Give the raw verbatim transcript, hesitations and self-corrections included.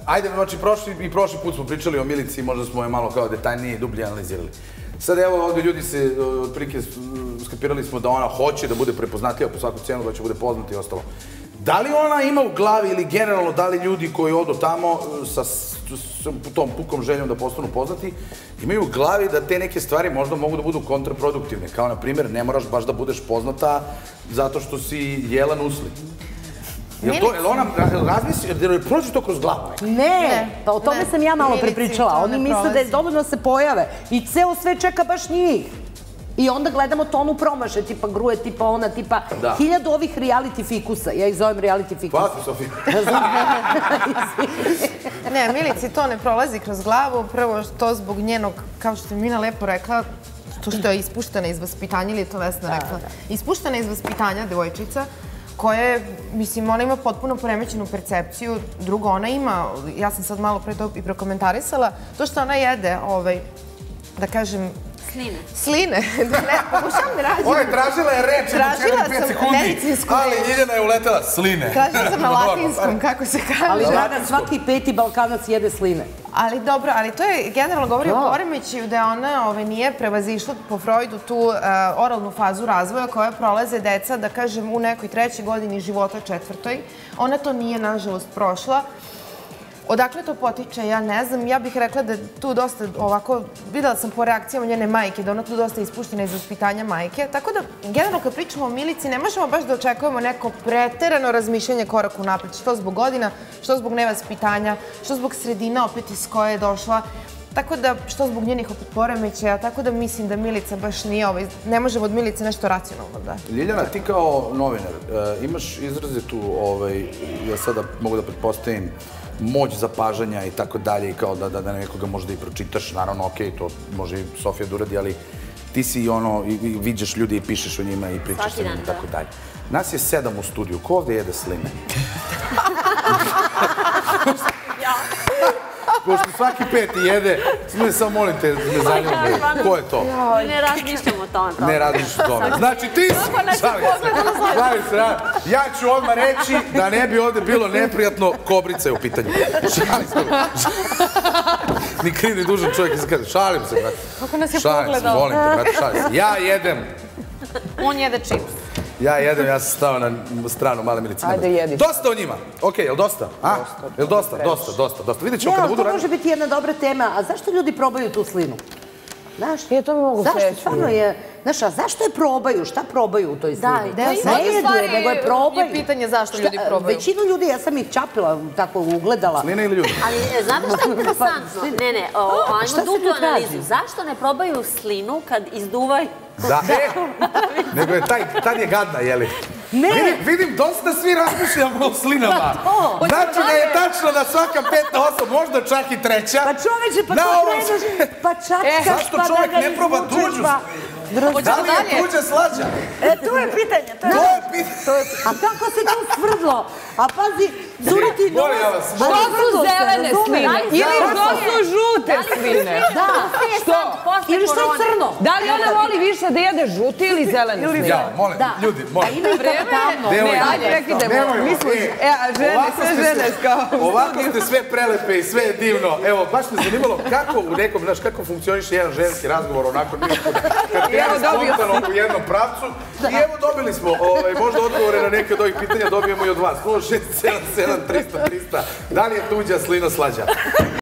Ajde, znači, prošli, i prošli put smo pričali o Milici, možda smo je malo kao detaljnije i dublje analizirali. Sad evo ovdje ljudi se, otprilike, skapirali smo da ona hoće da bude prepoznatljiva po svaku cijenu, da će bude poznata i ostalo. Da li ona ima u glavi ili generalno da li ljudi koji odu tamo sa tom pukom željom da postanu poznati, imaju u glavi da te neke stvari možda mogu da budu kontraproduktivne. Kao, na primjer, ne moraš baš da budeš poznata zato što si jela nusli. Jel to, jel ona razmisli, jel joj prođe to kroz glavu? Ne, pa o tome sam ja malo prepričala. Oni misle da je dovoljno se pojave i ceo sve čeka baš njih. I onda gledamo tonu promaše, tipa Gruje, tipa ona, tipa hiljadu ovih reality fikusa. Ja ih zovem reality fikusa. Hvala ti, Sofija. Ne, Milici to ne prolazi kroz glavu. Prvo to zbog njenog, kao što je Mina lepo rekla, to što je ispuštena iz vaspitanja, ili je to Vesna rekla, ispuštena iz vaspitanja devojčica, koja je, mislim, ona ima potpuno poremećenu percepciju. Drugo, ona ima, ja sam sad malo pre to i prokomentarisala, to što ona jede, da kažem, Sline. Sline. Ne, pokušavam da radim. Ovo je tražila je reč u četiri pet sekundi, ali Ljiljana je uletela sline. Tražila sam na latinskom, kako se kaže. Ali Dragan, svaki peti Balkanac jede sline. Ali dobro, ali to je generalno govori o poremećaju da ona nije prevazišla po Freudu tu oralnu fazu razvoja koja prolaze deca, da kažem, u nekoj trećoj godini života, četvrtoj. Ona to nije, nažalost, prošla. Odakle to potiče, ja ne znam. Ja bih rekla da tu dosta ovako, videla sam po reakcijama njene majke, da ona tu dosta ispuštena iz vaspitanja majke. Tako da, generalno kad pričamo o Milici, ne možemo baš da očekujemo neko preterano razmišljanje koraku napred. Što zbog godina, što zbog nevaspitanja, što zbog sredina opet iz koje je došla. Tako da, što zbog njenih opet poremećaja, tako da mislim da Milica baš nije ovaj, ne možemo od Milice nešto racionalno da... Ljiljana, ti kao novinar, imaš izrazitu, ja sada mogu da pretpostavim, moć zapažanja i tako dalje i kao da nekoga možda i pročitaš, naravno, okej, to može i Sofija da uradi, ali ti si ono, i viđaš ljudi i pišeš o njima i pričaš sa njima i tako dalje. Nas je sedam u studiju, ko ovdje jede sline? Pošto svaki peti jede, samo molim te, ne zanimljamo, ko je to? Ne razmišljamo o tome. Ne razmišljamo o tome. Znači ti si, šalim se, šalim se, ja ću odmah reći da ne bi ovdje bilo neprijatno, Kobrica je u pitanju. Šalim se. Ni kriv, ni dužan čovjek se kaže, šalim se, brate. Kako nas je pogledao? Šalim se, volim te, brate, šalim se. Ja jedem. On jede čips. Ja jedem, ja sam stao na stranu male Milice. Ajde, jedi. Dosta o njima. Okej, jel dosta? A? Jel dosta? Dosta, dosta, dosta. Vidjet ćemo kada budu... Ne, to može biti jedna dobra tema. A zašto ljudi probaju tu slinu? Znaš? Je, to mi mogu sveći. Zašto stvarno je... Znaš, a zašto je probaju? Šta probaju u toj slini? Da, ne jedu, nego je probaju. Je pitanje zašto ljudi probaju. Većinu ljudi, ja sam ih čapila, tako ugledala. Slina ili ljudi? Ali, znate što je interesantno? Ne, ne, ajmo duplu analizu. Zašto ne probaju slinu kad izduvaju? Da, e, nego je taj, tad je gadna, jeli? Ne! Vidim, dosta svi razmišljamo o slinama. Znači da je tačno da svaka peta osoba, možda čak i treća. Pa čoveče, pa to kreneš, pa čačkaš, zašto čovjek ne proba tuđu? Da li je tuđa slađa? E, to je pitanje. To je pitanje. A kako se to svrdlo? A pazi, zuriti nos. Što su zelene sline? Ili što su žute sline? Da. Što? Ili što je crno? Da li ona voli više da jede žute ili zelene sline? Ja, molim, ljudi, molim. A ima i tamno. Ne, ajde, rekite, misliš, e, a žene, sve žene kao... Ovako ste sve prelepe i sve je divno. Evo, baš me zanimalo kako u nekom, znaš, kako funkcioniše jedan ženski razgovor onako nijekud, kad krene spontano u jednom pravcu. I evo dobili smo, možda odgovore na neke od ovih pitanja dobijemo i od vas. nula šest sedam sedam trista trista. Da li je tuđa slina slađa?